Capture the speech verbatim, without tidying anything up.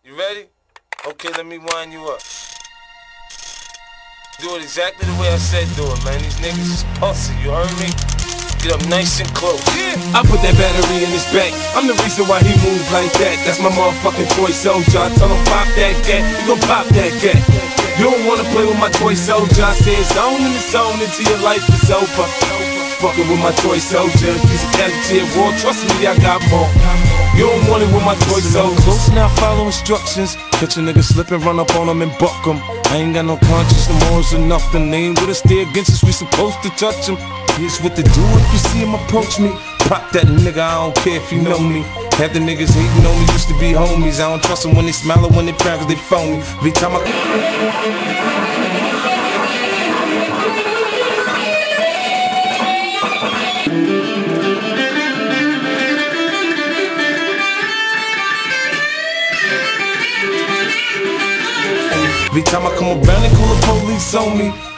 You ready? Okay, let me wind you up. Do it exactly the way I said do it, man. These niggas is pussy, you heard me? Get up nice and close. Yeah. I put that battery in his back. I'm the reason why he moves like that. That's my motherfucking toy soldier. I tell him pop that cat, you gon' pop that cat. You don't wanna play with my toy soldier. I say it's on in the zone until your life is over. Fucking with my toy soldier. If he's a casualty at war, trust me, I got more. You don't want it with my toy soldier. Close now, follow instructions. Catch a nigga slipping, run up on him and buck him. I ain't got no conscience, no morals or nothing. They ain't with us, stay against us, we supposed to touch him. Here's what to do if you see him approach me. Pop that nigga, I don't care if you know me. Half the niggas hating on me used to be homies. I don't trust them when they smile or when they frown cause they phony. Every time I... Every time I come around, they call the police on me.